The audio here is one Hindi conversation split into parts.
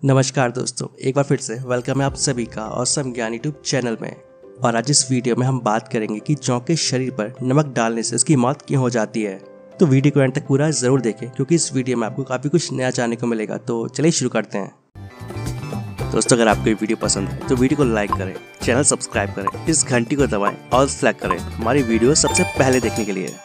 नमस्कार दोस्तों, एक बार फिर से वेलकम है आप सभी का औसम ज्ञान यूट्यूब चैनल में। और आज इस वीडियो में हम बात करेंगे कि जौ के शरीर पर नमक डालने से उसकी मौत क्यों हो जाती है। तो वीडियो को एंड तक पूरा जरूर देखें क्योंकि इस वीडियो में आपको काफी कुछ नया जानने को मिलेगा। तो चलिए शुरू करते हैं। दोस्तों, अगर आपको ये वीडियो पसंद है तो वीडियो को लाइक करें, चैनल सब्सक्राइब करें, इस घंटी को दबाएं, ऑल सेलेक्ट करें हमारी वीडियो सबसे पहले देखने के लिए।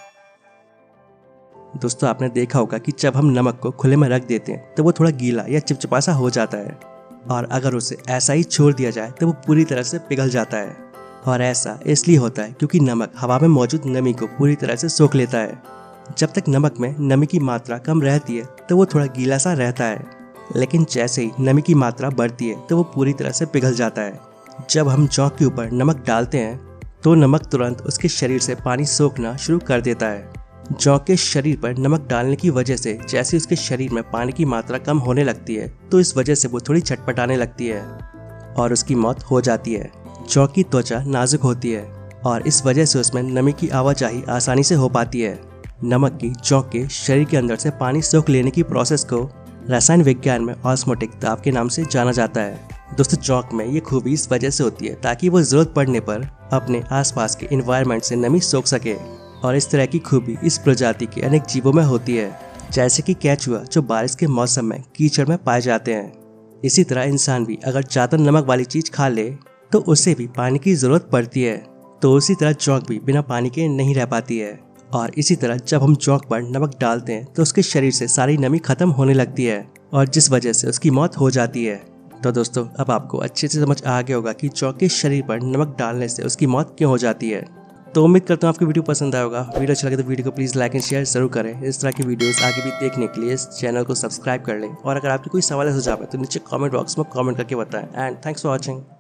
दोस्तों, आपने देखा होगा कि जब हम नमक को खुले में रख देते हैं तो वो थोड़ा गीला या चिपचिपा सा हो जाता है, और अगर उसे ऐसा ही छोड़ दिया जाए तो वो पूरी तरह से पिघल जाता है। और ऐसा इसलिए होता है क्योंकि नमक हवा में मौजूद नमी को पूरी तरह से सोख लेता है। जब तक नमक में नमी की मात्रा कम रहती है तो वो थोड़ा गीला सा रहता है, लेकिन जैसे ही नमी की मात्रा बढ़ती है तो वो पूरी तरह से पिघल जाता है। जब हम जौ के ऊपर नमक डालते हैं तो नमक तुरंत उसके शरीर से पानी सोखना शुरू कर देता है। जौ के शरीर पर नमक डालने की वजह से जैसे उसके शरीर में पानी की मात्रा कम होने लगती है तो इस वजह से वो थोड़ी छटपटाने लगती है और उसकी मौत हो जाती है। जौ की त्वचा नाजुक होती है और इस वजह से उसमें नमी की आवाजाही आसानी से हो पाती है। नमक की जौ के शरीर के अंदर से पानी सोख लेने की प्रोसेस को रसायन विज्ञान में ऑस्मोटिक दाब के नाम से जाना जाता है। दोस्तों, जौ में ये खूबी इस वजह से होती है ताकि वो जरूरत पड़ने पर अपने आसपास के एनवायरनमेंट से नमी सोख सके। और इस तरह की खूबी इस प्रजाति के अनेक जीवों में होती है, जैसे कि केंचुआ जो बारिश के मौसम में कीचड़ में पाए जाते हैं। इसी तरह इंसान भी अगर ज्यादा नमक वाली चीज खा ले तो उसे भी पानी की जरूरत पड़ती है। तो उसी तरह जौ भी बिना पानी के नहीं रह पाती है। और इसी तरह जब हम जौ पर नमक डालते हैं तो उसके शरीर से सारी नमी खत्म होने लगती है और जिस वजह से उसकी मौत हो जाती है। तो दोस्तों, अब आपको अच्छे से समझ आ गया होगा कि जौ के शरीर पर नमक डालने से उसकी मौत क्यों हो जाती है। तो उम्मीद करता हूँ आपको वीडियो पसंद आया होगा। वीडियो अच्छा लगे तो वीडियो को प्लीज़ लाइक एंड शेयर जरूर करें। इस तरह की वीडियोस आगे भी देखने के लिए इस चैनल को सब्सक्राइब कर लें। और अगर आपके कोई सवाल है सुझाव है तो नीचे कमेंट बॉक्स में कमेंट करके बताएं। And thanks for watching.